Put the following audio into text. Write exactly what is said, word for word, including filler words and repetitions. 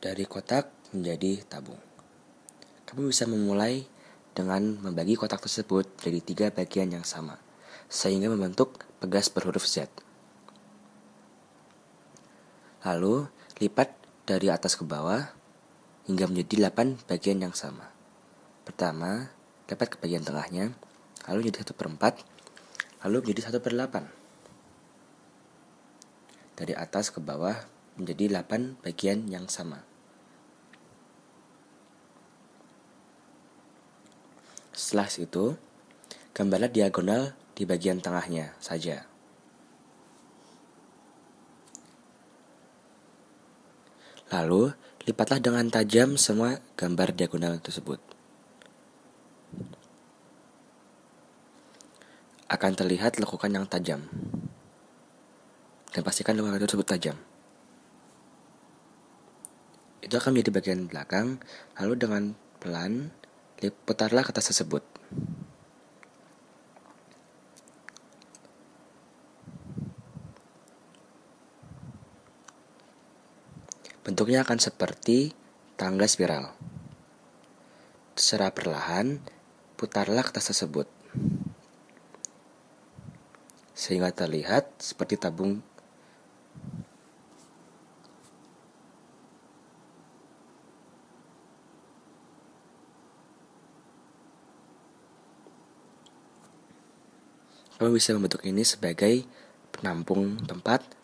dari kotak menjadi tabung. Kamu bisa memulai dengan membagi kotak tersebut dari tiga bagian yang sama, sehingga membentuk pegas berhuruf Z. Lalu, lipat dari atas ke bawah hingga menjadi delapan bagian yang sama. Pertama, lipat ke bagian tengahnya, lalu menjadi satu per empat, lalu menjadi satu per delapan. Dari atas ke bawah menjadi delapan bagian yang sama. Setelah itu, gambarlah diagonal di bagian tengahnya saja. Lalu, lipatlah dengan tajam semua gambar diagonal tersebut. Akan terlihat lekukan yang tajam. Dan pastikan lekukan tersebut tajam. Itu akan menjadi bagian belakang, lalu dengan pelan, putarlah kertas tersebut. Bentuknya akan seperti tangga spiral. Secara perlahan, putarlah kertas tersebut, sehingga terlihat seperti tabung. Kamu bisa membentuk ini sebagai penampung tempat